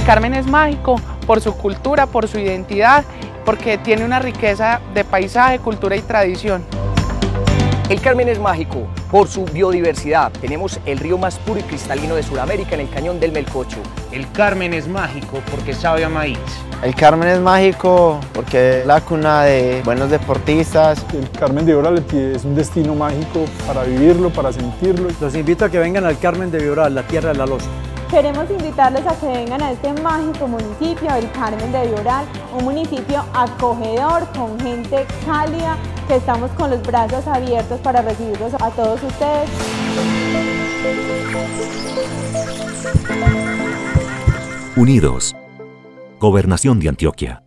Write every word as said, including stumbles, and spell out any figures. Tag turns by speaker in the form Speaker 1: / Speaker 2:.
Speaker 1: Carmen es mágico por su cultura, por su identidad, porque tiene una riqueza de paisaje, cultura y tradición.
Speaker 2: El Carmen es mágico por su biodiversidad. Tenemos el río más puro y cristalino de Sudamérica en el cañón del Melcocho.
Speaker 3: El Carmen es mágico porque sabe a maíz.
Speaker 4: El Carmen es mágico porque es la cuna de buenos deportistas.
Speaker 5: El Carmen de Vibral es un destino mágico para vivirlo, para sentirlo.
Speaker 6: Los invito a que vengan al Carmen de Vibral, la tierra de la loza.
Speaker 7: Queremos invitarles a que vengan a este mágico municipio, el Carmen de Vibral, un municipio acogedor, con gente cálida, que estamos con los brazos abiertos para recibirlos a todos ustedes.
Speaker 8: Unidos. Gobernación de Antioquia.